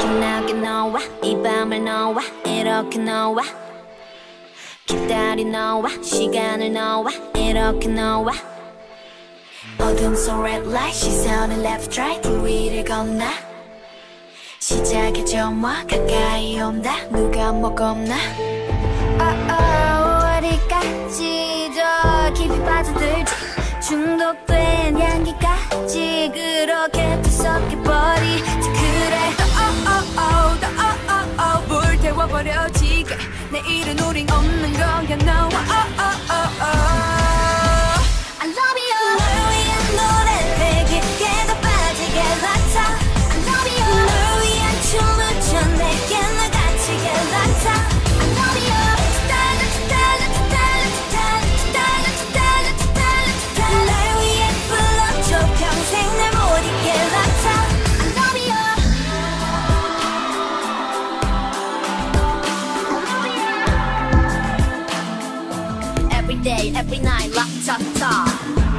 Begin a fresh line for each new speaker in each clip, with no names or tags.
빛나게 너와 이 밤을 너와 이렇게 너와 기다린 너와 시간을 너와 이렇게 너와 어둠 속 red light 시선을 left right 불 위를 건너 시작의 점화 가까이 온다 누가 뭐 겁나 어디까지 더 깊이 빠져들지 중독된 향기까지 그렇게 뒤섞여버리지 그래 불태워버려지게 내일은 우린 없는 거야 너와 I love you 널 위한 노래를 깊게 더 빠지게 latata I love you 널 위한 춤을 춰 내게 널 갇히게 latata I love you 날 위해 불러줘 평생 날 못 잊게 latata I love you Every day, every night, latata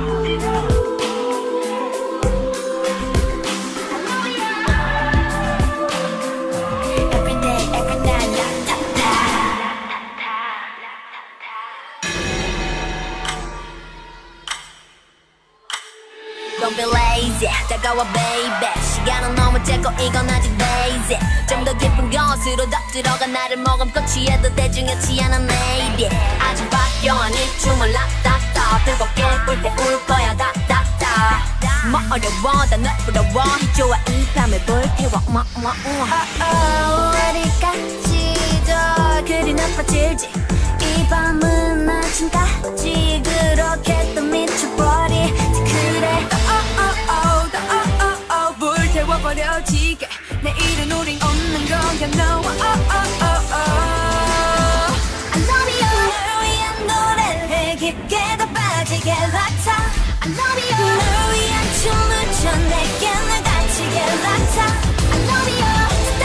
Don't be lazy, 다가와 baby 시간은 너무 짧고 이건 아직 daisy 좀 더 깊은 것으로 더 들어가 나를 머금고 취해도 대중이지 않아 maybe 아직 박경한 이 춤을 latata 뜨겁게 불태울 거야 latata 뭐 어려워 다 널 부러워 좋아 이 밤을 불태워 어디까지 더 그리 나빠질지 이 밤은 아침까지 그렇게 또 미쳐버리지 그래 불태워버려지게 내일은 우린 없는 거야 너와 I love you 널 위한 노래를 깊게 더 빠지게 latata I love you 널 위한 춤을 춰 내게 널 갇히게 latata I love you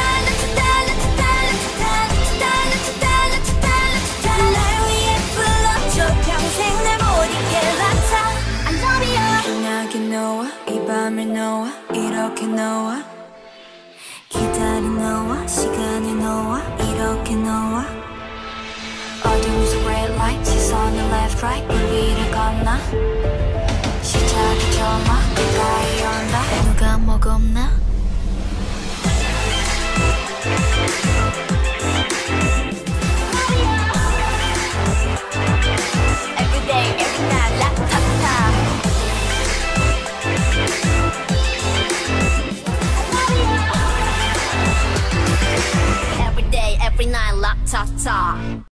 날 위해 불러줘 평생 날 못 잊게 latata I love you 빛나게 너와 이 밤을 너와 이렇게 너와 기다린 너와 시간을 너와 이렇게 너와 어둠 속 red light 시선을 left right 불 위를 건너 시작의 점화 가까이 온다 누가 뭐 겁나 Every day, every night, latata Every day, every night, latata